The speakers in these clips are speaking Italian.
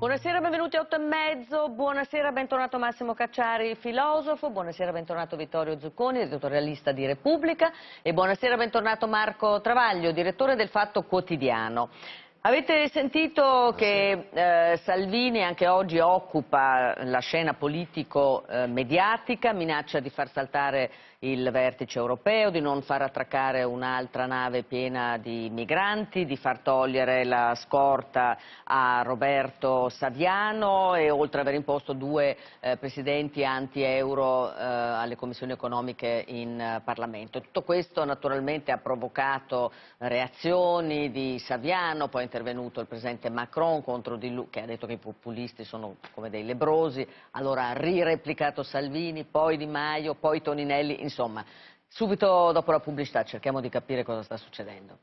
Buonasera, benvenuti a 8:30, buonasera, bentornato Massimo Cacciari, filosofo, buonasera, bentornato Vittorio Zucconi, editorialista di Repubblica, e buonasera, bentornato Marco Travaglio, direttore del Fatto Quotidiano. Avete sentito che Salvini anche oggi occupa la scena politico-mediatica, minaccia di far saltare il vertice europeo, di non far attraccare un'altra nave piena di migranti, di far togliere la scorta a Roberto Saviano e oltre ad aver imposto 2 presidenti anti-euro alle commissioni economiche in Parlamento. Tutto questo naturalmente ha provocato reazioni di Saviano, poi è intervenuto il presidente Macron contro di lui, che ha detto che i populisti sono come dei lebbrosi, allora ha rireplicato Salvini, poi Di Maio, poi Toninelli, insomma, subito dopo la pubblicità cerchiamo di capire cosa sta succedendo.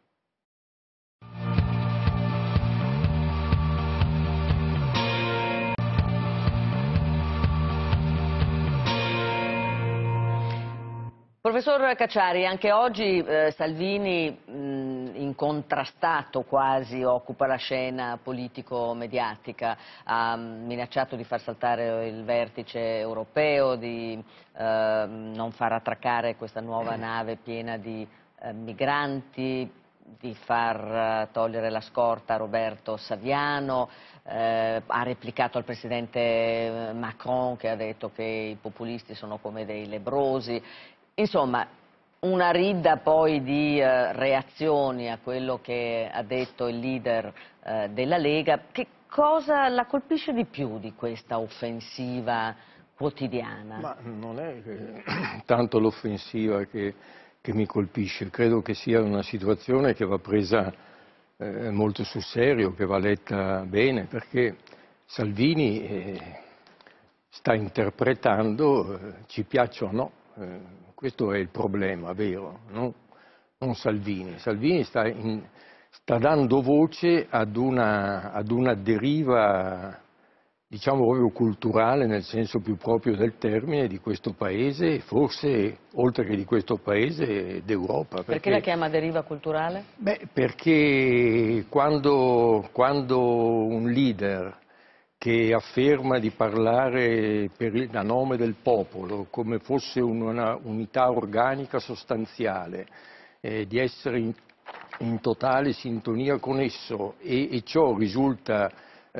Professor Cacciari, anche oggi Salvini incontrastato quasi occupa la scena politico-mediatica, ha minacciato di far saltare il vertice europeo, di non far attraccare questa nuova nave piena di migranti, di far togliere la scorta a Roberto Saviano, ha replicato al presidente Macron che ha detto che i populisti sono come dei lebbrosi. Insomma, una ridda poi di reazioni a quello che ha detto il leader della Lega. Che cosa la colpisce di più di questa offensiva quotidiana? Ma non è tanto l'offensiva che mi colpisce, credo che sia una situazione che va presa molto sul serio, che va letta bene, perché Salvini sta interpretando, ci piaccia o no, questo è il problema vero, no? Non Salvini. Salvini sta dando voce ad una deriva, diciamo proprio culturale, nel senso più proprio del termine, di questo Paese, e forse oltre che di questo Paese, d'Europa. Perché la chiama deriva culturale? Beh, perché quando un leader che afferma di parlare a nome del popolo come fosse una unità organica sostanziale, di essere in totale sintonia con esso e ciò risulta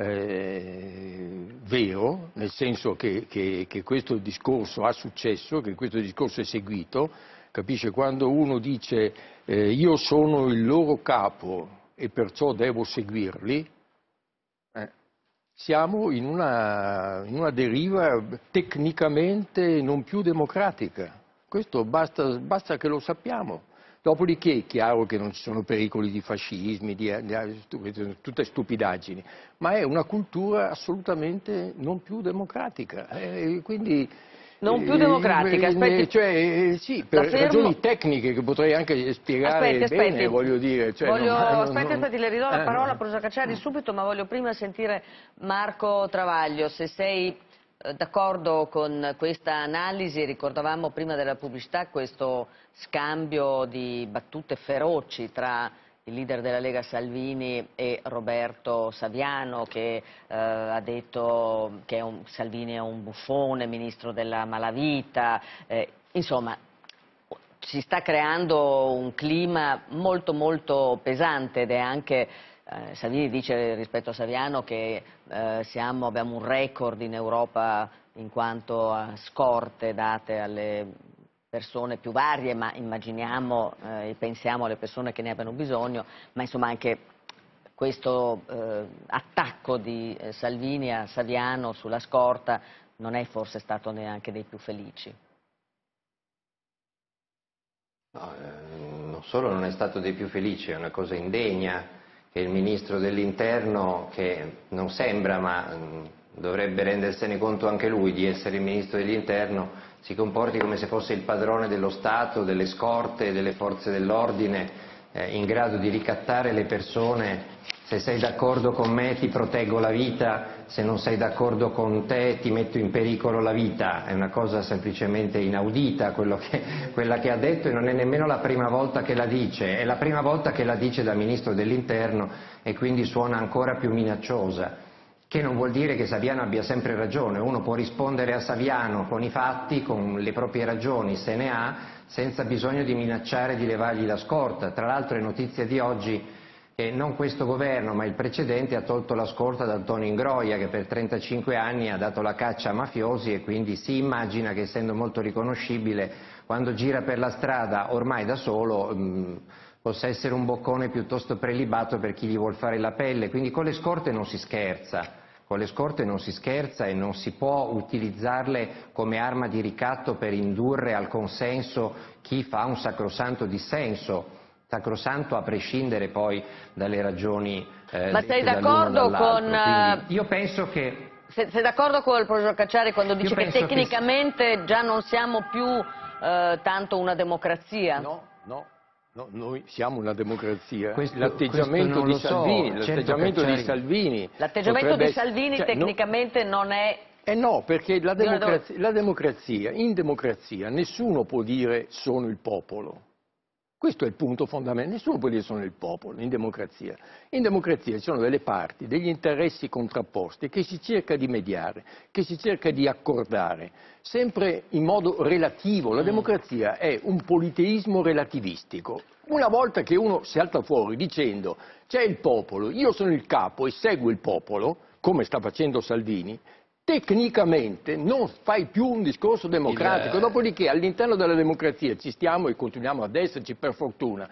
vero, nel senso che questo discorso ha successo, che questo discorso è seguito, capisce? Quando uno dice io sono il loro capo e perciò devo seguirli, siamo in una deriva tecnicamente non più democratica. Questo basta che lo sappiamo. Dopodiché è chiaro che non ci sono pericoli di fascismi, tutte stupidaggini, ma è una cultura assolutamente non più democratica. Quindi, non più democratica, aspetti. Cioè, sì, per ragioni tecniche che potrei anche spiegare bene, voglio dire. Cioè, aspetti, le ridò la parola, professor Cacciari, subito, ma voglio prima sentire Marco Travaglio, se sei d'accordo con questa analisi. Ricordavamo prima della pubblicità questo scambio di battute feroci tra il leader della Lega Salvini e Roberto Saviano, che ha detto che Salvini è un buffone, ministro della malavita, insomma si sta creando un clima molto molto pesante ed è anche, Salvini dice rispetto a Saviano che abbiamo un record in Europa in quanto a scorte date alle persone più varie, ma immaginiamo e pensiamo alle persone che ne abbiano bisogno, ma insomma anche questo attacco di Salvini a Saviano sulla scorta non è forse stato neanche dei più felici. No, non solo non è stato dei più felici, è una cosa indegna che il ministro dell'Interno, che non sembra ma dovrebbe rendersene conto anche lui di essere il ministro dell'Interno, si comporti come se fosse il padrone dello Stato, delle scorte, delle forze dell'ordine, in grado di ricattare le persone. Se sei d'accordo con me ti proteggo la vita, se non sei d'accordo con te ti metto in pericolo la vita. È una cosa semplicemente inaudita quella che ha detto, e non è nemmeno la prima volta che la dice, è la prima volta che la dice da ministro dell'Interno e quindi suona ancora più minacciosa. che non vuol dire che Saviano abbia sempre ragione. Uno può rispondere a Saviano con i fatti, con le proprie ragioni, se ne ha, senza bisogno di minacciare di levargli la scorta. Tra l'altro è notizia di oggi che non questo governo ma il precedente ha tolto la scorta da Antonio Ingroia, che per 35 anni ha dato la caccia a mafiosi, e quindi si immagina che, essendo molto riconoscibile, quando gira per la strada ormai da solo possa essere un boccone piuttosto prelibato per chi gli vuol fare la pelle. Quindi con le scorte non si scherza. Con le scorte non si scherza e non si può utilizzarle come arma di ricatto per indurre al consenso chi fa un sacrosanto dissenso, sacrosanto a prescindere poi dalle ragioni Ma sei d'accordo con... Quindi io penso che... Sei d'accordo con il professor Cacciari quando dice che tecnicamente già non siamo più tanto una democrazia? No, no. No, noi siamo una democrazia. L'atteggiamento di Salvini, l'atteggiamento di Salvini. L'atteggiamento di Salvini tecnicamente non è... no, perché la democrazia, in democrazia nessuno può dire sono il popolo. Questo è il punto fondamentale, nessuno può dire sono il popolo in democrazia. In democrazia ci sono delle parti, degli interessi contrapposti che si cerca di mediare, che si cerca di accordare, sempre in modo relativo. La democrazia è un politeismo relativistico. Una volta che uno salta fuori dicendo c'è il popolo, io sono il capo e seguo il popolo, come sta facendo Salvini, tecnicamente non fai più un discorso democratico, dopodiché all'interno della democrazia ci stiamo e continuiamo ad esserci per fortuna.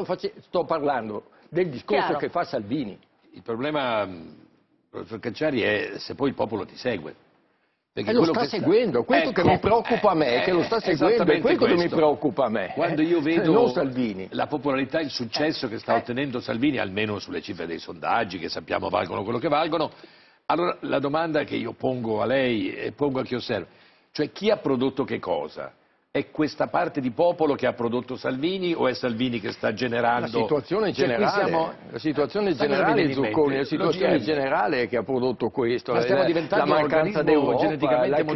Sto parlando del discorso che fa Salvini. Il problema, professor Cacciari, è se poi il popolo ti segue. Perché lo sta seguendo, questo che mi preoccupa a me, che lo sta seguendo, è questo che mi preoccupa a me. Quando io vedo non Salvini. La popolarità, il successo che sta ottenendo Salvini, almeno sulle cifre dei sondaggi, che sappiamo valgono quello che valgono, allora la domanda che io pongo a lei e pongo a chi osserva, cioè chi ha prodotto che cosa? È questa parte di popolo che ha prodotto Salvini o è Salvini che sta generando... La situazione generale, la situazione generale Zucconi, la situazione generale che ha prodotto questo, la mancanza d'Europa, la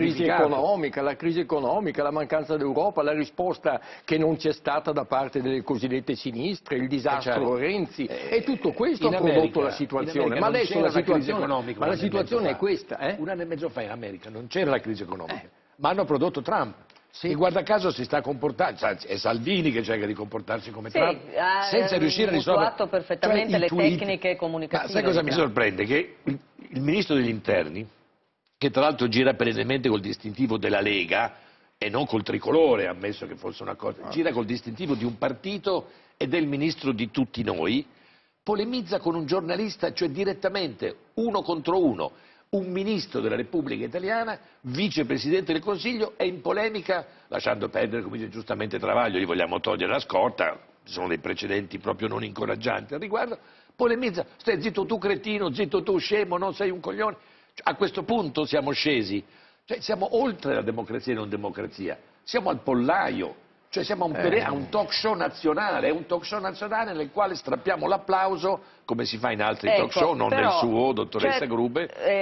crisi economica, la mancanza d'Europa, la risposta che non c'è stata da parte delle cosiddette sinistre, il disastro Renzi, e tutto questo ha prodotto la situazione. Ma adesso la situazione è questa. Un anno e mezzo fa in America non c'era la crisi economica, ma hanno prodotto Trump. Sì. E guarda caso si sta comportando, è Salvini che cerca di comportarsi come Trump, senza riuscire a risolvere... Ha perfettamente le tecniche comunicative. Ma sai cosa mi sorprende? Che il ministro degli interni, che tra l'altro gira perennemente col distintivo della Lega, e non col tricolore, ammesso che fosse una cosa, gira col distintivo di un partito ed è il ministro di tutti noi, polemizza con un giornalista, cioè direttamente, uno contro uno. Un ministro della Repubblica Italiana, vicepresidente del Consiglio, è in polemica, lasciando perdere, come dice giustamente Travaglio, gli vogliamo togliere la scorta, ci sono dei precedenti proprio non incoraggianti al riguardo, polemizza, stai zitto tu cretino, zitto tu scemo, non sei un coglione. A questo punto siamo scesi, cioè siamo oltre la democrazia e non democrazia, siamo al pollaio. Cioè siamo a un talk show nazionale, è un talk show nazionale nel quale strappiamo l'applauso, come si fa in altri talk show, non nel suo, dottoressa Grube.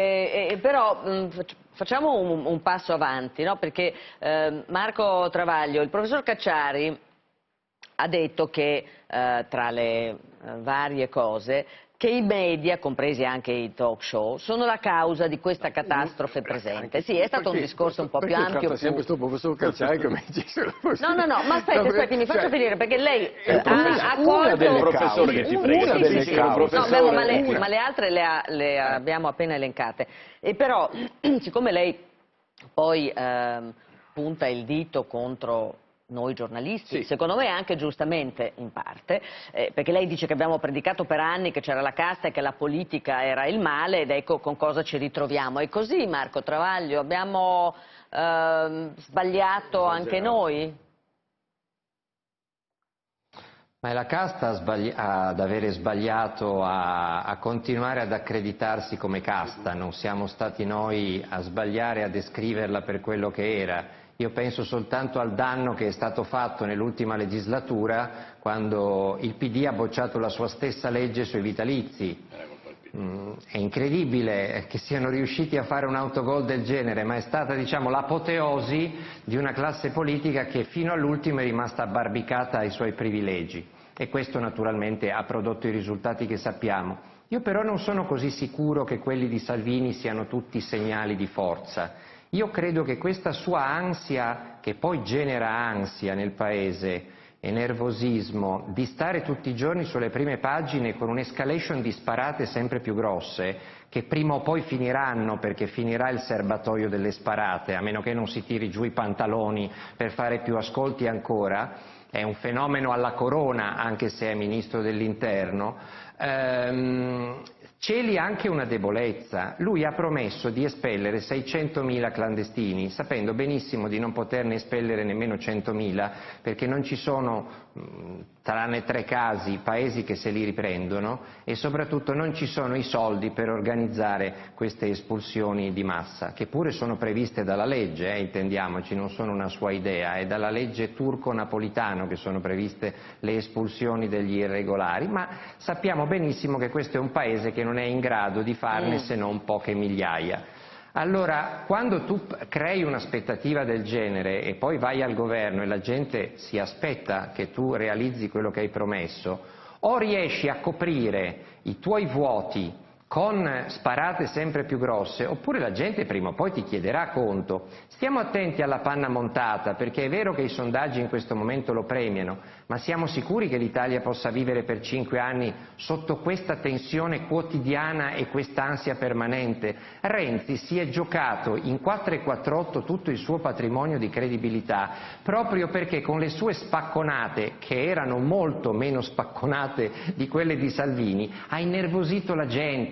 Però facciamo un passo avanti, no? Perché Marco Travaglio, il professor Cacciari ha detto che tra le varie cose che i media, compresi anche i talk show, sono la causa di questa catastrofe presente. Sì, è stato un discorso un po' più ampio. Perché sempre questo professor Cacciari che mi dice... No, ma aspetti, mi faccia finire, perché lei ha una delle professore che ti frega, una delle cause. No, ma le altre le abbiamo appena elencate. E però, siccome lei poi punta il dito contro noi giornalisti, secondo me anche giustamente in parte, perché lei dice che abbiamo predicato per anni che c'era la casta e che la politica era il male, ed ecco con cosa ci ritroviamo. È così, Marco Travaglio? Abbiamo sbagliato anche noi? Ma è la casta ad avere sbagliato a continuare ad accreditarsi come casta, non siamo stati noi a sbagliare a descriverla per quello che era. Io penso soltanto al danno che è stato fatto nell'ultima legislatura, quando il PD ha bocciato la sua stessa legge sui vitalizi. È incredibile che siano riusciti a fare un autogol del genere, ma è stata, diciamo, l'apoteosi di una classe politica che fino all'ultimo è rimasta abbarbicata ai suoi privilegi, e questo naturalmente ha prodotto i risultati che sappiamo. Io però non sono così sicuro che quelli di Salvini siano tutti segnali di forza. Io credo che questa sua ansia, che poi genera ansia nel Paese e nervosismo, di stare tutti i giorni sulle prime pagine con un'escalation di sparate sempre più grosse, che prima o poi finiranno perché finirà il serbatoio delle sparate, a meno che non si tiri giù i pantaloni per fare più ascolti ancora, è un fenomeno alla corona, anche se è ministro dell'interno, celi anche una debolezza. Lui ha promesso di espellere 600.000 clandestini, sapendo benissimo di non poterne espellere nemmeno 100.000, perché non ci sono, tranne 3 casi, paesi che se li riprendono, e soprattutto non ci sono i soldi per organizzare queste espulsioni di massa, che pure sono previste dalla legge, intendiamoci, non sono una sua idea, è dalla legge turco-napolitano che sono previste le espulsioni degli irregolari, ma sappiamo benissimo che questo è un paese che non è in grado di farne se non poche migliaia. Allora, quando tu crei un'aspettativa del genere e poi vai al governo e la gente si aspetta che tu realizzi quello che hai promesso, o riesci a coprire i tuoi vuoti con sparate sempre più grosse, oppure la gente prima o poi ti chiederà conto. Stiamo attenti alla panna montata, perché è vero che i sondaggi in questo momento lo premiano, ma siamo sicuri che l'Italia possa vivere per 5 anni sotto questa tensione quotidiana e questa ansia permanente? Renzi si è giocato in 4,48 tutto il suo patrimonio di credibilità, proprio perché con le sue spacconate, che erano molto meno spacconate di quelle di Salvini, ha innervosito la gente,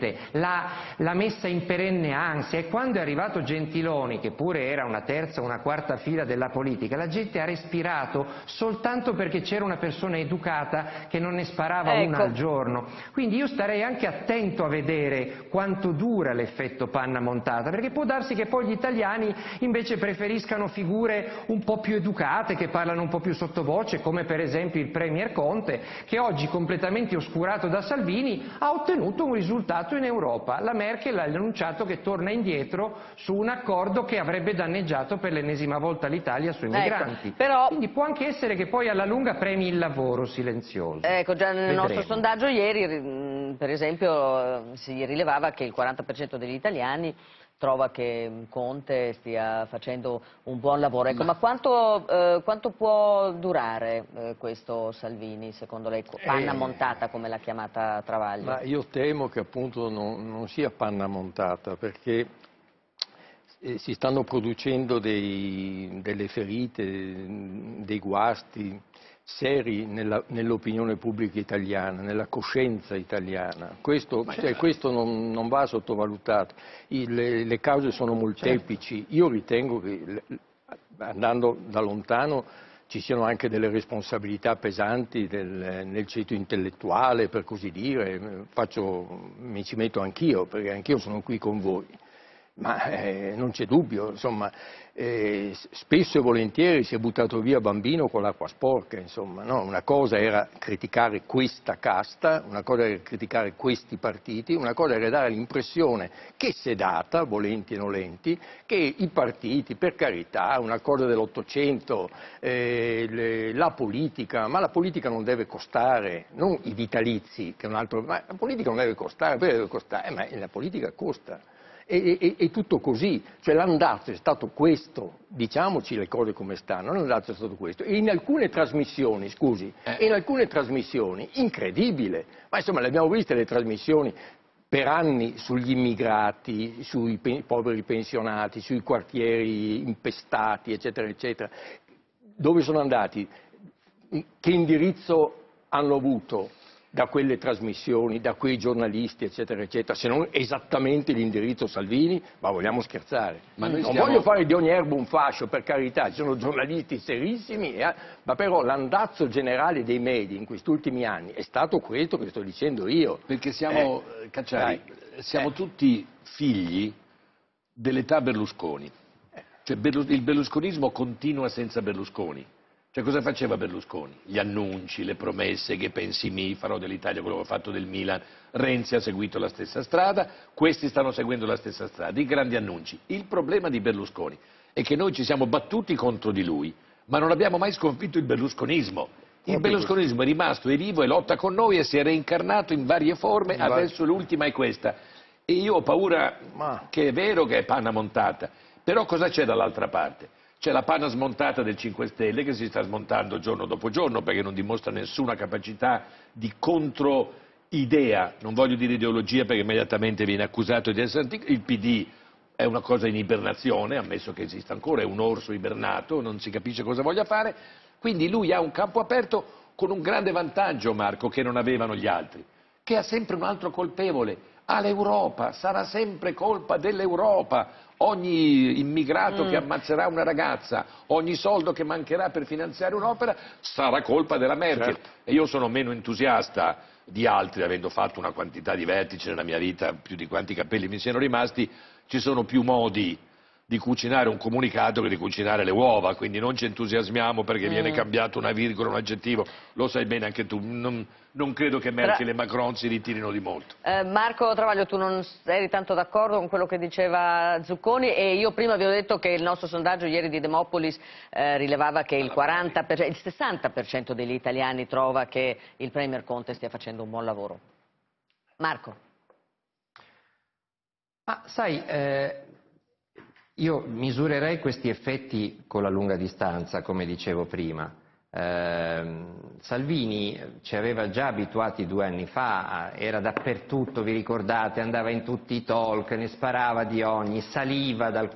l'ha messa in perenne ansia, e quando è arrivato Gentiloni, che pure era una terza o una quarta fila della politica, la gente ha respirato soltanto perché c'era una persona educata che non ne sparava una al giorno. Quindi io starei anche attento a vedere quanto dura l'effetto panna montata, perché può darsi che poi gli italiani invece preferiscano figure un po' più educate, che parlano un po' più sottovoce, come per esempio il Premier Conte, che oggi, completamente oscurato da Salvini, ha ottenuto un risultato in Europa. La Merkel ha annunciato che torna indietro su un accordo che avrebbe danneggiato per l'ennesima volta l'Italia sui migranti. Però... Quindi può anche essere che poi alla lunga premi il lavoro silenzioso. Ecco, già nel Vedremo. nostro sondaggio ieri, per esempio, si rilevava che il 40% degli italiani trova che Conte stia facendo un buon lavoro. Ecco, ma quanto può durare questo Salvini, secondo lei? Panna montata, come l'ha chiamata Travaglio? Ma io temo che appunto non sia panna montata, perché si stanno producendo delle ferite, dei guasti seri nell'opinione pubblica italiana, nella coscienza italiana. Questo non va sottovalutato. Le cause sono molteplici. Certo. Io ritengo che, andando da lontano, ci siano anche delle responsabilità pesanti nel ceto intellettuale, per così dire. Mi ci metto anch'io, perché anch'io sono qui con voi. Ma non c'è dubbio, insomma, spesso e volentieri si è buttato via bambino con l'acqua sporca, insomma, no? Una cosa era criticare questa casta, una cosa era criticare questi partiti, una cosa era dare l'impressione che si è data, volenti e nolenti, che i partiti, per carità, una cosa dell'Ottocento, la politica, ma la politica non deve costare, non i vitalizi, che è un altro, ma la politica non deve costare, perché deve costare? Ma la politica costa. E tutto così, cioè l'andazzo è stato questo, diciamoci le cose come stanno, l'andazzo è stato questo, e in alcune trasmissioni, incredibile, ma insomma le abbiamo viste le trasmissioni per anni sugli immigrati, sui poveri pensionati, sui quartieri impestati, eccetera, eccetera, dove sono andati, che indirizzo hanno avuto da quelle trasmissioni, da quei giornalisti, eccetera, eccetera, se non esattamente l'indirizzo Salvini, ma vogliamo scherzare. Ma non voglio fare di ogni erba un fascio, per carità, ci sono giornalisti serissimi, ma però l'andazzo generale dei media in questi ultimi anni è stato questo che sto dicendo io. Perché siamo, Cacciari, siamo tutti figli dell'età Berlusconi. Cioè il berlusconismo continua senza Berlusconi. Cioè cosa faceva Berlusconi? Gli annunci, le promesse, che pensi mi, farò dell'Italia quello che ho fatto del Milan. Renzi ha seguito la stessa strada, questi stanno seguendo la stessa strada, i grandi annunci. Il problema di Berlusconi è che noi ci siamo battuti contro di lui, ma non abbiamo mai sconfitto il berlusconismo. Il berlusconismo è rimasto, è vivo e lotta con noi e si è reincarnato in varie forme, adesso l'ultima è questa. E io ho paura che è vero che è panna montata, però cosa c'è dall'altra parte? C'è la panna smontata del 5 Stelle che si sta smontando giorno dopo giorno perché non dimostra nessuna capacità di controidea, non voglio dire ideologia perché immediatamente viene accusato di essere antico, il PD è una cosa in ibernazione, ammesso che esista ancora, è un orso ibernato, non si capisce cosa voglia fare, quindi lui ha un campo aperto con un grande vantaggio, Marco, che non avevano gli altri, che ha sempre un altro colpevole, ha l'Europa, sarà sempre colpa dell'Europa. Ogni immigrato che ammazzerà una ragazza, ogni soldo che mancherà per finanziare un'opera sarà colpa della Merkel. Certo. E io sono meno entusiasta di altri, avendo fatto una quantità di vertici nella mia vita, più di quanti capelli mi siano rimasti, ci sono più modi di cucinare un comunicato che di cucinare le uova, quindi non ci entusiasmiamo perché viene cambiato una virgola, un aggettivo, lo sai bene anche tu, non credo che Merkel e Macron si ritirino di molto. Marco Travaglio, tu non eri tanto d'accordo con quello che diceva Zucconi e io prima vi ho detto che il nostro sondaggio ieri di Demopolis rilevava che il 60% degli italiani trova che il Premier Conte stia facendo un buon lavoro. Marco. Sai, io misurerei questi effetti con la lunga distanza, come dicevo prima. Salvini ci aveva già abituati 2 anni fa, era dappertutto, vi ricordate, andava in tutti i talk, ne sparava di ogni, saliva dal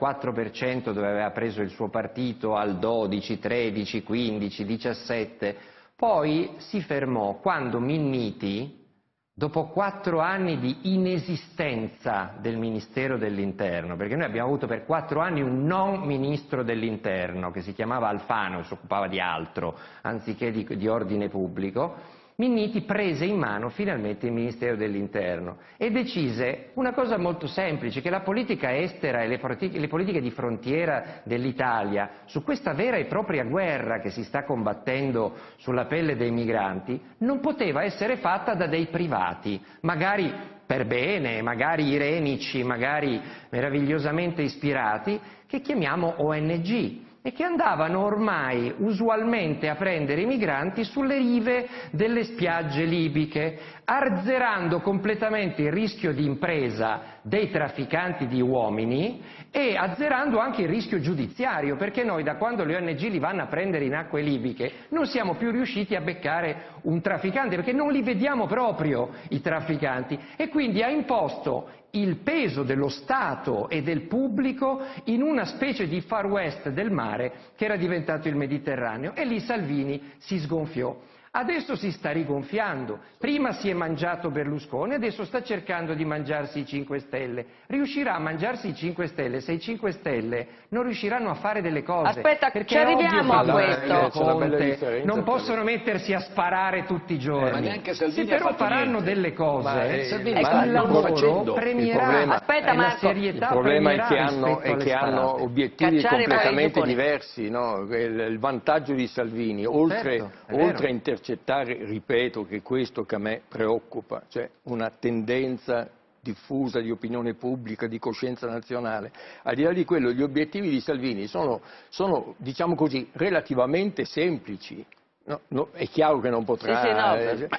4% dove aveva preso il suo partito al 12, 13, 15, 17, poi si fermò quando Minniti, dopo 4 anni di inesistenza del Ministero dell'Interno, perché noi abbiamo avuto per 4 anni un non Ministro dell'Interno che si chiamava Alfano e si occupava di altro anziché di ordine pubblico, Minniti prese in mano finalmente il Ministero dell'Interno e decise una cosa molto semplice, che la politica estera e le politiche di frontiera dell'Italia su questa vera e propria guerra che si sta combattendo sulla pelle dei migranti non poteva essere fatta da dei privati, magari per bene, magari irenici, magari meravigliosamente ispirati, che chiamiamo ONG. E che andavano ormai usualmente a prendere i migranti sulle rive delle spiagge libiche, azzerando completamente il rischio di impresa dei trafficanti di uomini e azzerando anche il rischio giudiziario, perché noi da quando le ONG li vanno a prendere in acque libiche non siamo più riusciti a beccare un trafficante, perché non li vediamo proprio i trafficanti, e quindi ha imposto il peso dello Stato e del pubblico in una specie di Far West del mare che era diventato il Mediterraneo, e lì Salvini si sgonfiò. Adesso si sta rigonfiando, prima si è mangiato Berlusconi, adesso sta cercando di mangiarsi i 5 Stelle. Riuscirà a mangiarsi i 5 Stelle se i 5 Stelle non riusciranno a fare delle cose. Aspetta, perché ci arriviamo a questo. Conte, non possono mettersi a sparare tutti i giorni. Ma neanche Salvini se però ha fatto faranno niente. delle cose, Salvini il lavoro premierà. Aspetta, la Marco. serietà Il problema è premierà che hanno obiettivi Cacciare completamente Zucconi. diversi, no? Il vantaggio di Salvini, oltre a intercettare, ripeto che questo che a me preoccupa, cioè una tendenza diffusa di opinione pubblica, di coscienza nazionale. Al di là di quello, gli obiettivi di Salvini sono diciamo così, relativamente semplici. No, è chiaro che non potrà,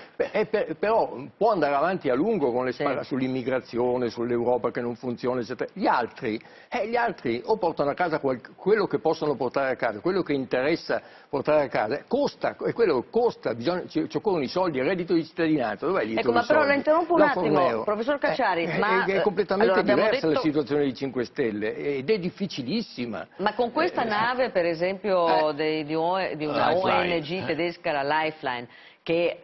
però può andare avanti a lungo con le spara sull'immigrazione, sull'Europa che non funziona, eccetera. Gli altri o portano a casa quello che possono portare a casa, quello che interessa portare a casa, costa, e quello costa, ci occorrono i soldi, il reddito di cittadinanza, dov'è lì? Ecco, ma però la interrompo un attimo, professor Cacciari, ma è completamente diversa la detto... situazione dei 5 Stelle ed è difficilissima. Ma con questa nave, per esempio, di una ONG tedesca, la Lifeline, che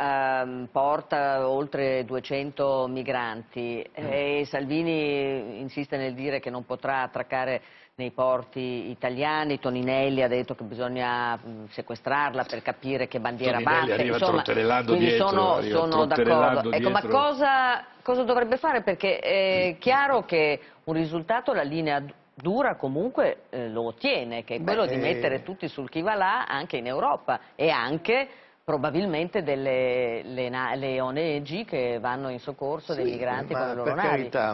porta oltre 200 migranti, e Salvini insiste nel dire che non potrà attraccare nei porti italiani, Toninelli ha detto che bisogna sequestrarla per capire che bandiera batte, insomma, quindi sono d'accordo. Ecco, ma cosa dovrebbe fare? Perché è chiaro che un risultato la linea dura comunque lo ottiene, che è quello di mettere tutti sul chi va là anche in Europa, e anche probabilmente le ONG che vanno in soccorso dei migranti con le loro per navi. carità,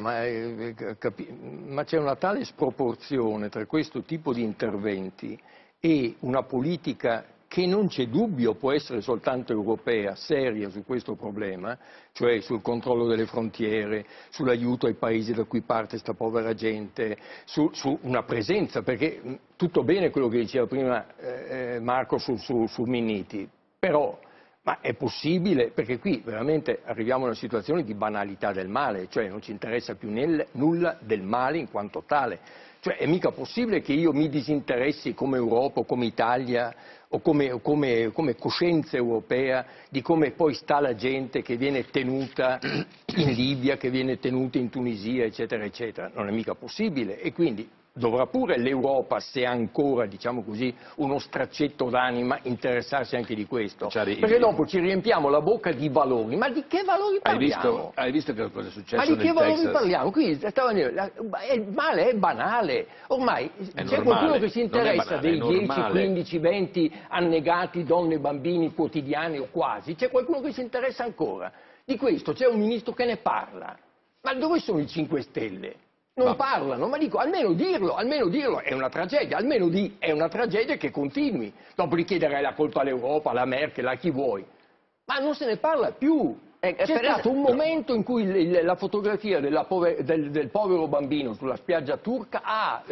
ma c'è una tale sproporzione tra questo tipo di interventi e una politica che non c'è dubbio può essere soltanto europea, seria su questo problema, cioè sul controllo delle frontiere, sull'aiuto ai paesi da cui parte questa povera gente, su una presenza, perché tutto bene quello che diceva prima Marco su Minniti, però ma è possibile, perché qui veramente arriviamo a una situazione di banalità del male, cioè non ci interessa più nulla del male in quanto tale. Cioè è mica possibile che io mi disinteressi come Europa o come Italia o come coscienza europea di come poi sta la gente che viene tenuta in Libia, che viene tenuta in Tunisia, eccetera, eccetera. Non è mica possibile e quindi dovrà pure l'Europa, se ha ancora, diciamo così, uno straccetto d'anima, interessarsi anche di questo. Perché dopo ci riempiamo la bocca di valori. Ma di che valori parliamo? Hai visto che cosa è successo Ma di che nel valori Texas? parliamo? Qui il male è banale. Ormai c'è qualcuno che si interessa dei 10, 15, 20 annegati donne e bambini quotidiani o quasi. C'è qualcuno che si interessa ancora. Di questo c'è un ministro che ne parla. Ma dove sono i 5 Stelle? Non parlano, ma dico, almeno dirlo, è una tragedia, è una tragedia che continui. Dopodiché darei la colpa all'Europa, alla Merkel, a chi vuoi. Ma non se ne parla più. C'è stato un momento in cui la fotografia del povero bambino sulla spiaggia turca,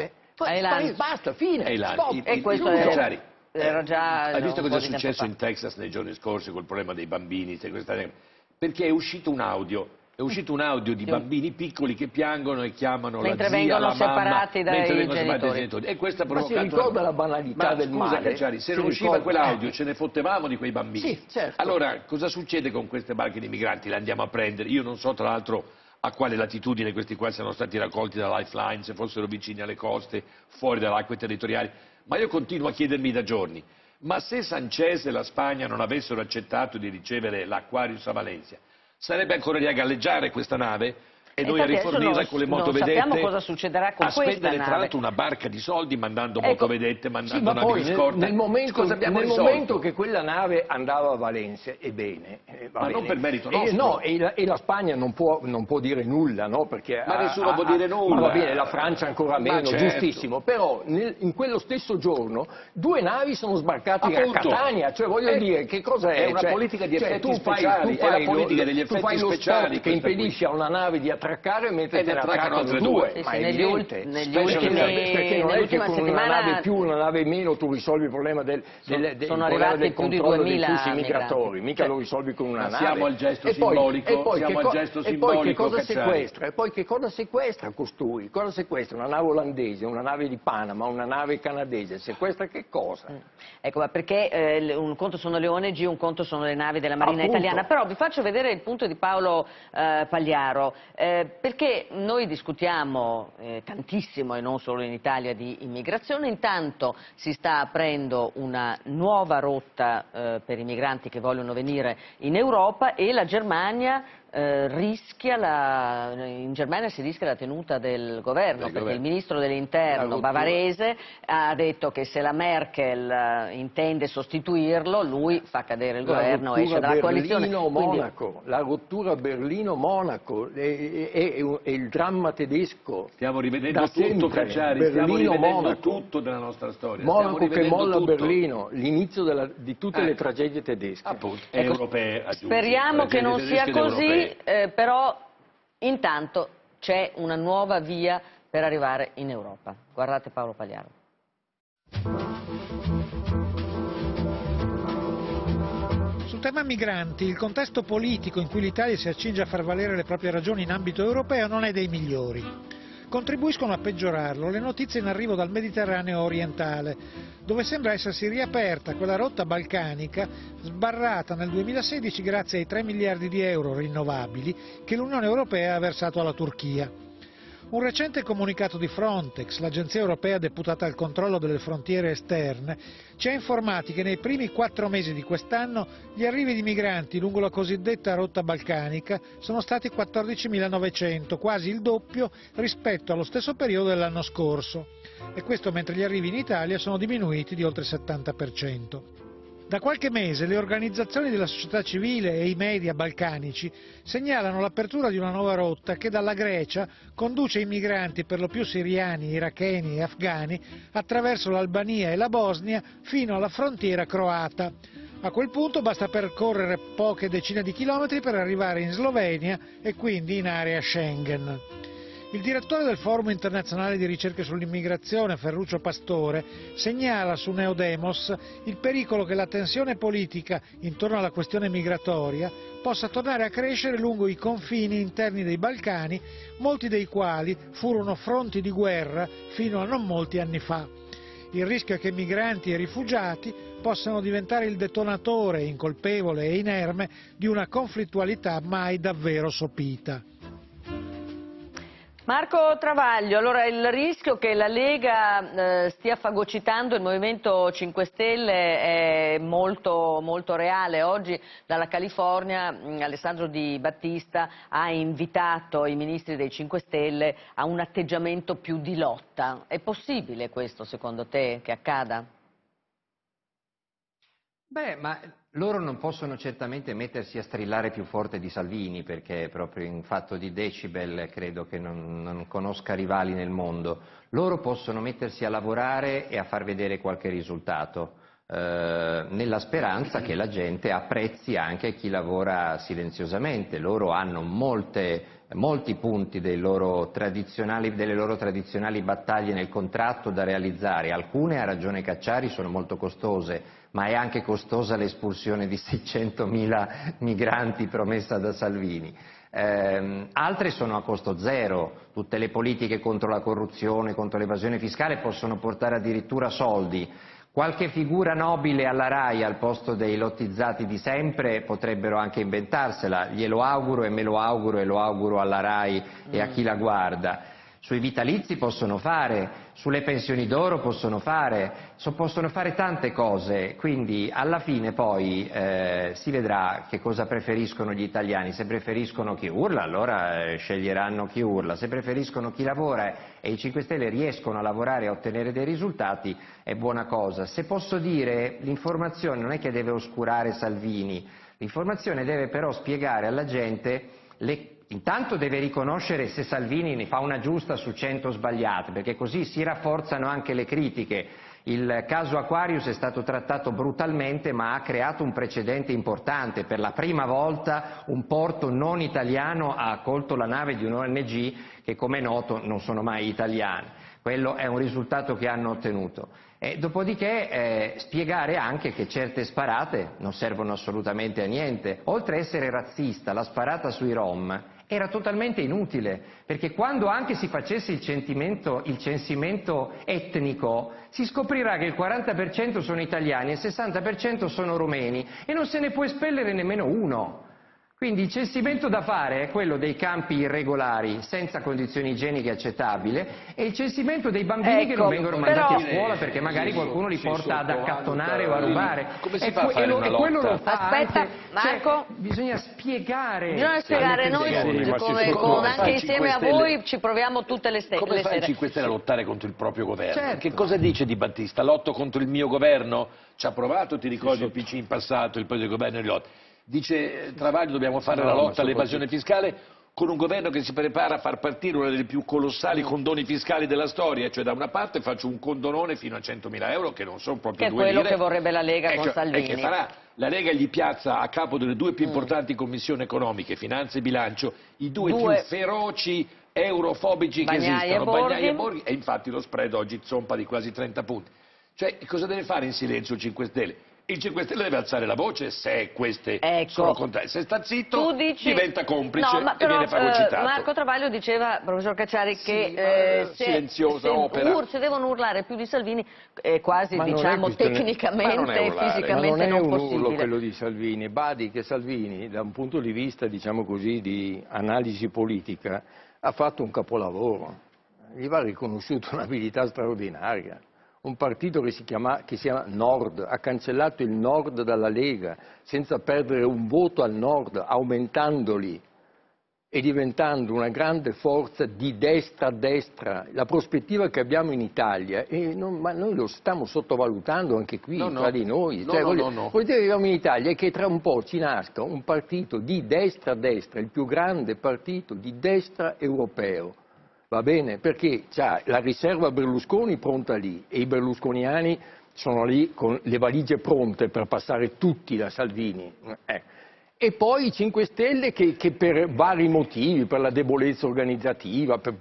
basta, fine, stop. E questo era già hai visto un cosa po' è di tempo successo fa. in Texas nei giorni scorsi col problema dei bambini? Perché è uscito un audio. È uscito un audio di bambini piccoli che piangono e chiamano mentre la zia, vengono la mamma, separati dai mentre vengono genitori. separati dai genitori. E questo ha Ma provocato... si ricorda la banalità del male? Cacciari, se non usciva quell'audio ce ne fottevamo di quei bambini. Sì, certo. Allora, cosa succede con queste barche di migranti? Le andiamo a prendere? Io non so, tra l'altro, a quale latitudine questi qua siano stati raccolti da Lifeline, se fossero vicini alle coste, fuori dalle acque territoriali. Ma io continuo a chiedermi da giorni, ma se Sanchez e la Spagna non avessero accettato di ricevere l'Aquarius a Valencia, sarebbe ancora lì a galleggiare questa nave e noi a rifornirla con le motovedette? Non sappiamo cosa succederà con questa spendere nave. tra l'altro una barca di soldi mandando motovedette, mandando ma navi poi di scorta. nel momento momento che quella nave andava a Valencia, ebbene, va ma bene. non per merito nostro. No, e la Spagna non può dire nulla, no? Perché Ma nessuno può dire nulla. Ma va bene, la Francia ancora meno, certo. giustissimo. Però in quello stesso giorno 2 navi sono sbarcate a Catania, cioè voglio dire, che cosa è? È una politica di effetti speciali, è la politica degli effetti tu fai lo speciali sport che impedisce a una nave di attraccare mentre te ne attraccano attraccano altre 2. Sì, Ma sì, è evidente. Perché non è che con una nave più, una nave meno tu risolvi il problema del controllo dei flussi migratori, mica lo risolvi con una nave. Siamo al gesto simbolico, e poi che cosa sequestra? E poi che cosa sequestra costui? Cosa sequestra? Una nave olandese, una nave di Panama, una nave canadese? Sequestra che cosa? Ecco, ma perché un conto sono le ONG, un conto sono le navi della Marina Appunto. italiana. Però vi faccio vedere il punto di Paolo Pagliaro, perché noi discutiamo tantissimo e non solo in Italia di immigrazione, intanto si sta aprendo una nuova rotta per i migranti che vogliono venire in Europa e la Germania in Germania si rischia la tenuta del governo, perché il ministro dell'interno bavarese ha detto che se la Merkel intende sostituirlo, lui fa cadere il governo e esce dalla coalizione. La rottura Berlino-Monaco è il dramma tedesco. Stiamo rivedendo tutto, Cacciari, stiamo rivedendo tutto della nostra storia. Monaco che molla Berlino, l'inizio di tutte le tragedie tedesche. Appunto, europee. Speriamo che non sia così. Però intanto c'è una nuova via per arrivare in Europa. Guardate Paolo Pagliaro. Sul tema migranti, il contesto politico in cui l'Italia si accinge a far valere le proprie ragioni in ambito europeo non è dei migliori. Contribuiscono a peggiorarlo le notizie in arrivo dal Mediterraneo orientale, dove sembra essersi riaperta quella rotta balcanica sbarrata nel 2016 grazie ai 3 miliardi di euro rinnovabili che l'Unione Europea ha versato alla Turchia. Un recente comunicato di Frontex, l'agenzia europea deputata al controllo delle frontiere esterne, ci ha informati che nei primi 4 mesi di quest'anno gli arrivi di migranti lungo la cosiddetta rotta balcanica sono stati 14.900, quasi il doppio rispetto allo stesso periodo dell'anno scorso. E questo mentre gli arrivi in Italia sono diminuiti di oltre il 70%. Da qualche mese le organizzazioni della società civile e i media balcanici segnalano l'apertura di una nuova rotta che dalla Grecia conduce i migranti, per lo più siriani, iracheni e afghani, attraverso l'Albania e la Bosnia fino alla frontiera croata. A quel punto basta percorrere poche decine di chilometri per arrivare in Slovenia e quindi in area Schengen. Il direttore del Forum internazionale di ricerche sull'immigrazione, Ferruccio Pastore, segnala su Neodemos il pericolo che la tensione politica intorno alla questione migratoria possa tornare a crescere lungo i confini interni dei Balcani, molti dei quali furono fronti di guerra fino a non molti anni fa. Il rischio è che migranti e rifugiati possano diventare il detonatore incolpevole e inerme di una conflittualità mai davvero sopita. Marco Travaglio, allora il rischio che la Lega stia fagocitando il Movimento 5 Stelle è molto, molto reale. Oggi dalla California Alessandro Di Battista ha invitato i ministri dei 5 Stelle a un atteggiamento più di lotta. È possibile questo secondo te che accada? Beh, ma loro non possono certamente mettersi a strillare più forte di Salvini, perché proprio in fatto di decibel credo che non conosca rivali nel mondo. Loro possono mettersi a lavorare e a far vedere qualche risultato, nella speranza che la gente apprezzi anche chi lavora silenziosamente. Loro hanno molti punti delle loro tradizionali battaglie nel contratto da realizzare. Alcune, ha ragione Cacciari, sono molto costose, ma è anche costosa l'espulsione di 600.000 migranti promessa da Salvini. Altre sono a costo zero. Tutte le politiche contro la corruzione, contro l'evasione fiscale possono portare addirittura soldi. Qualche figura nobile alla RAI al posto dei lottizzati di sempre potrebbero anche inventarsela. Glielo auguro e me lo auguro e lo auguro alla RAI e a chi la guarda. Sui vitalizi possono fare, sulle pensioni d'oro possono fare tante cose, quindi alla fine poi si vedrà che cosa preferiscono gli italiani. Se preferiscono chi urla, allora sceglieranno chi urla; se preferiscono chi lavora e i 5 Stelle riescono a lavorare e a ottenere dei risultati, è buona cosa. Se posso dire, l'informazione non è che deve oscurare Salvini, l'informazione deve però spiegare alla gente intanto deve riconoscere se Salvini ne fa una giusta su 100 sbagliate, perché così si rafforzano anche le critiche. Il caso Aquarius è stato trattato brutalmente, ma ha creato un precedente importante. Per la prima volta un porto non italiano ha accolto la nave di un'ONG che, come è noto, non sono mai italiane. Quello è un risultato che hanno ottenuto. Dopodiché spiegare anche che certe sparate non servono assolutamente a niente. Oltre a essere razzista, la sparata sui Rom era totalmente inutile, perché quando anche si facesse il censimento etnico, si scoprirà che il 40% sono italiani e il 60% sono rumeni e non se ne può espellere nemmeno uno. Quindi il censimento da fare è quello dei campi irregolari senza condizioni igieniche accettabili e il censimento dei bambini che non vengono mandati a scuola perché magari qualcuno li porta ad accattonare o a rubare. Come si fa a fare una lotta? Quello lo fa Aspetta, anche, Marco. Bisogna spiegare. Noi anche insieme a voi ci proviamo tutte le sere. Come fa il 5 Stelle a lottare contro il proprio governo? Certo. Che cosa dice Di Battista? Lotto contro il mio governo? Ci ha provato, ti ricordi il PC in passato, il poi del governo di lotta. Dice Travaglio, dobbiamo fare la lotta all'evasione fiscale con un governo che si prepara a far partire uno dei più colossali condoni fiscali della storia, cioè da una parte faccio un condonone fino a 100.000 euro, che non sono proprio 2 lire. Che è quello che vorrebbe la Lega con Salvini. E che farà? La Lega gli piazza a capo delle due più importanti commissioni economiche, finanze e bilancio, i due più feroci eurofobici che esistono, Bagnai e Borghi, e infatti lo spread oggi zompa di quasi 30 punti. Cioè, cosa deve fare in silenzio il 5 Stelle? Il 5 Stelle deve alzare la voce se queste sono contrarie. Se sta zitto diventa complice e viene fagocitato. Marco Travaglio diceva, professor Cacciari, che se devono urlare più di Salvini è quasi, diciamo, tecnicamente e fisicamente non possibile. Non è un urlo quello di Salvini. Badi che Salvini, da un punto di vista, diciamo così, di analisi politica, ha fatto un capolavoro. Gli va riconosciuta un'abilità straordinaria. Un partito che si chiama Nord, ha cancellato il Nord dalla Lega senza perdere un voto al Nord, aumentandoli. e diventando una grande forza di destra a destra. La prospettiva che abbiamo in Italia, ma noi lo stiamo sottovalutando anche qui, tra di noi. Vuol dire che abbiamo in Italia che tra un po' ci nasca un partito di destra a destra, il più grande partito di destra europeo. Va bene? Perché c'ha la riserva Berlusconi pronta lì e i berlusconiani sono lì con le valigie pronte per passare tutti da Salvini. E poi i 5 Stelle che per vari motivi, per la debolezza organizzativa, per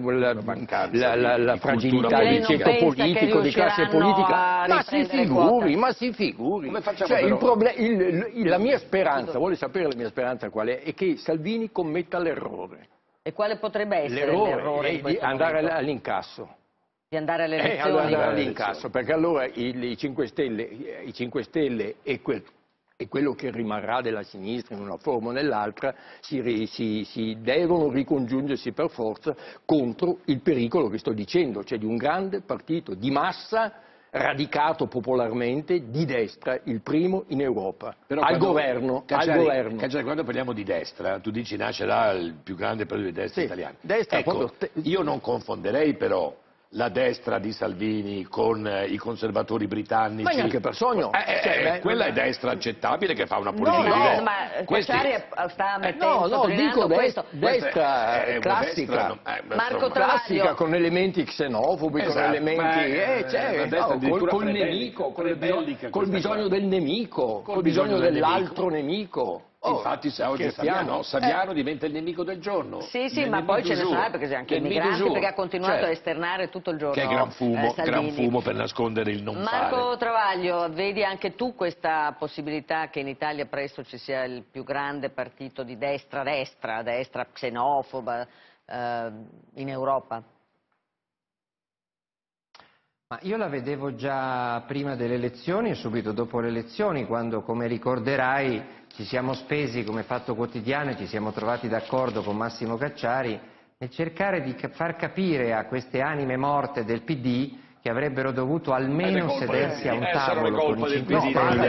la fragilità del ceto politico, di classe politica, ma si figuri. Cioè, la mia speranza, vuole sapere la mia speranza qual è? È che Salvini commetta l'errore. E quale potrebbe essere l'errore? Di andare all'incasso. Di andare alle elezioni? Andare all'incasso, perché allora i 5 Stelle e quello che rimarrà della sinistra in una forma o nell'altra si devono ricongiungersi per forza contro il pericolo che sto dicendo, cioè di un grande partito di massa radicato popolarmente di destra, il primo in Europa, però al governo. Cacciari, quando parliamo di destra, tu dici nascerà il più grande partito di destra italiano. Ecco, io non confonderei però la destra di Salvini con i conservatori britannici. Ma neanche per sogno. Quella è destra accettabile che fa una politica diversa. Ma Cacciari sta mettendo, dico destra classica. Marco Travaglio. Classica con elementi xenofobi, con elementi col nemico, col bisogno del nemico, col bisogno dell'altro nemico. Infatti oggi Saviano diventa il nemico del giorno. Sì, ma poi ce ne sarà, perché c'è anche i migranti, perché ha continuato a esternare tutto il giorno. Che è gran fumo per nascondere il non fare. Marco Travaglio, vedi anche tu questa possibilità che in Italia presto ci sia il più grande partito di destra xenofoba in Europa? Ma io la vedevo già prima delle elezioni e subito dopo le elezioni, quando, come ricorderai, ci siamo spesi come Fatto Quotidiano e ci siamo trovati d'accordo con Massimo Cacciari nel cercare di far capire a queste anime morte del PD che avrebbero dovuto almeno sedersi a un tavolo con i 5 Stelle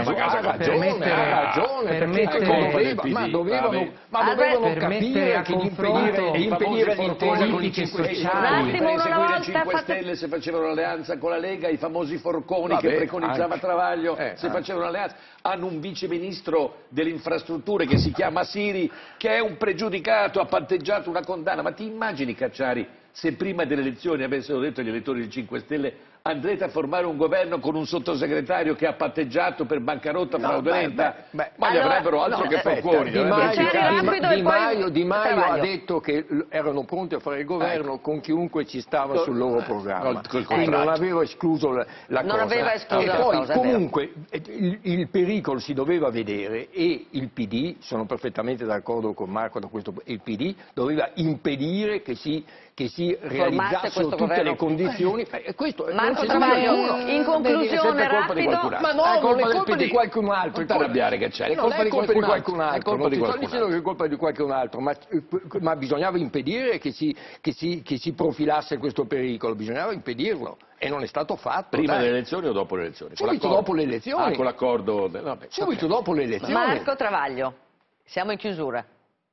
ma dovevano capire che impedire l'intesa con i 5 Stelle. Per seguire i 5 Stelle se facevano l'alleanza con la Lega, i famosi forconi che preconizzava Travaglio se facevano l'alleanza. Hanno un vice ministro delle infrastrutture che si chiama Siri, che è un pregiudicato, ha patteggiato una condanna. Ma ti immagini, Cacciari, se prima delle elezioni avessero detto agli elettori del 5 Stelle andrete a formare un governo con un sottosegretario che ha patteggiato per bancarotta fraudolenta? Ma gli avrebbero altro che forconi. Di Maio ha detto che erano pronti a fare il governo con chiunque ci stava sul loro programma. Quindi non aveva escluso la cosa. Poi comunque il pericolo si doveva vedere e il PD, sono perfettamente d'accordo con Marco da questo, il PD doveva impedire che si realizzassero tutte le condizioni. Marco Travaglio, in conclusione rapido. Ma no, non è colpa di qualcun altro. Non ti arrabbiare che c'è. Non è colpa di qualcun altro. Non ti sto dicendo che è colpa di qualcun altro, ma bisognava impedire che si profilasse questo pericolo, bisognava impedirlo. E non è stato fatto. Prima delle elezioni o dopo le elezioni? Subito dopo le elezioni. Con l'accordo. Subito dopo le elezioni. Marco Travaglio, siamo in chiusura.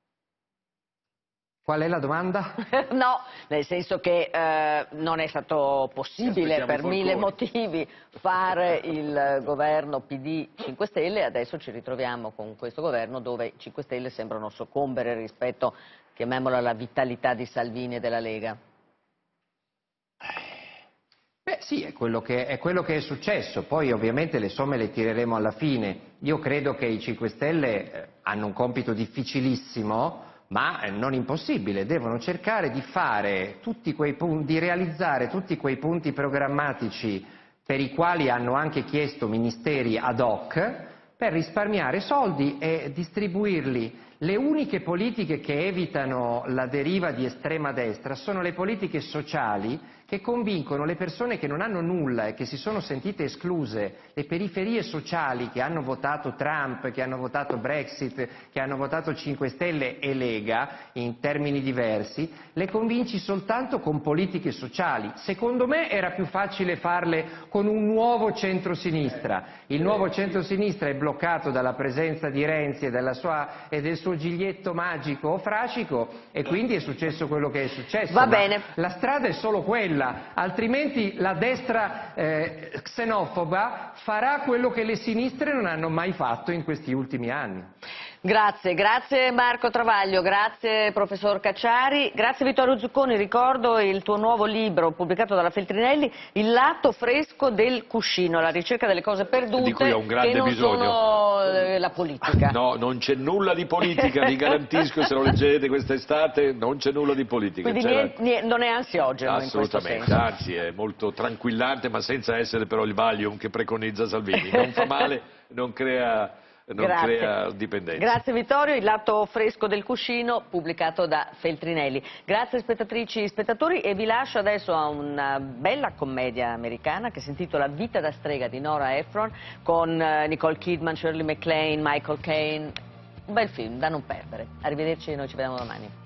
Qual è la domanda? No, nel senso che non è stato possibile per mille motivi fare il governo PD 5 Stelle, adesso ci ritroviamo con questo governo dove i 5 Stelle sembrano soccombere rispetto, chiamiamola, alla vitalità di Salvini e della Lega. Beh sì, è quello che è successo, poi ovviamente le somme le tireremo alla fine. Io credo che i 5 Stelle hanno un compito difficilissimo, ma non impossibile, devono cercare di fare di realizzare tutti quei punti programmatici per i quali hanno anche chiesto ministeri ad hoc per risparmiare soldi e distribuirli. Le uniche politiche che evitano la deriva di estrema destra sono le politiche sociali che convincono le persone che non hanno nulla e che si sono sentite escluse, le periferie sociali che hanno votato Trump, che hanno votato Brexit, che hanno votato 5 Stelle e Lega in termini diversi, le convinci soltanto con politiche sociali. Secondo me era più facile farle con un nuovo centrosinistra. Il nuovo centrosinistra è bloccato dalla presenza di Renzi e del suo suo giglietto magico o fracico e quindi è successo quello che è successo. Va bene. La strada è solo quella, altrimenti la destra xenofoba farà quello che le sinistre non hanno mai fatto in questi ultimi anni. Grazie Marco Travaglio, grazie professor Cacciari, grazie Vittorio Zucconi. Ricordo il tuo nuovo libro pubblicato dalla Feltrinelli, Il lato fresco del cuscino, la ricerca delle cose perdute di cui ho un grande che non bisogno. Sono la politica. No, non c'è nulla di politica, vi garantisco, se lo leggete quest'estate non c'è nulla di politica. Quindi non è ansiogeno in questo Assolutamente, senso. anzi è molto tranquillante, ma senza essere però il Valium che preconizza Salvini. Non fa male, non crea dipendenza. Grazie Vittorio, Il lato fresco del cuscino, pubblicato da Feltrinelli. Grazie spettatrici e spettatori, e vi lascio adesso a una bella commedia americana che si intitola Vita da strega di Nora Ephron, con Nicole Kidman, Shirley MacLaine, Michael Caine. Un bel film da non perdere. Arrivederci, noi ci vediamo domani.